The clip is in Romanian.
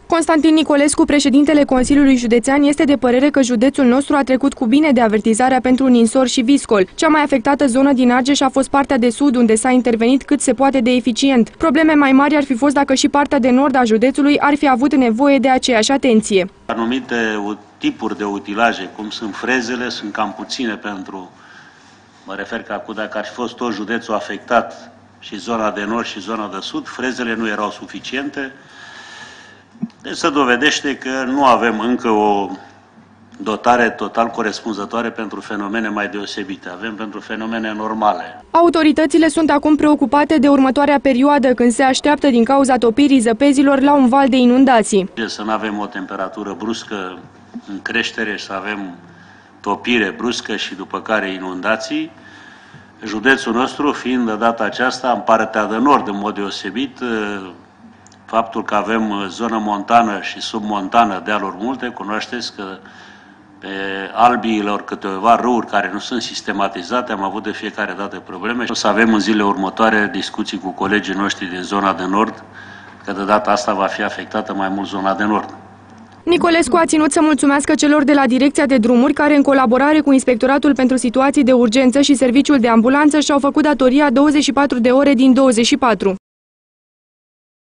Constantin Nicolescu, președintele Consiliului Județean, este de părere că județul nostru a trecut cu bine de avertizarea pentru Ninsor și Viscol. Cea mai afectată zonă din Argeș a fost partea de sud, unde s-a intervenit cât se poate de eficient. Probleme mai mari ar fi fost dacă și partea de nord a județului ar fi avut nevoie de aceeași atenție. Anumite tipuri de utilaje, cum sunt frezele, sunt cam puține pentru... Mă refer că acum, dacă ar fi fost tot județul afectat, și zona de nord și zona de sud, frezele nu erau suficiente. Deci se dovedește că nu avem încă o dotare total corespunzătoare pentru fenomene mai deosebite. Avem pentru fenomene normale. Autoritățile sunt acum preocupate de următoarea perioadă, când se așteaptă din cauza topirii zăpezilor la un val de inundații. Să nu avem o temperatură bruscă în creștere, să avem topire bruscă și după care inundații. Județul nostru, fiind de data aceasta în partea de nord, în mod deosebit, faptul că avem zonă montană și submontană, dealuri multe, cunoașteți că pe albiilor câteva râuri care nu sunt sistematizate, am avut de fiecare dată probleme. O să avem în zilele următoare discuții cu colegii noștri din zona de nord, că de data asta va fi afectată mai mult zona de nord. Nicolescu a ținut să mulțumească celor de la Direcția de Drumuri, care în colaborare cu Inspectoratul pentru Situații de Urgență și Serviciul de Ambulanță și-au făcut datoria 24 de ore din 24.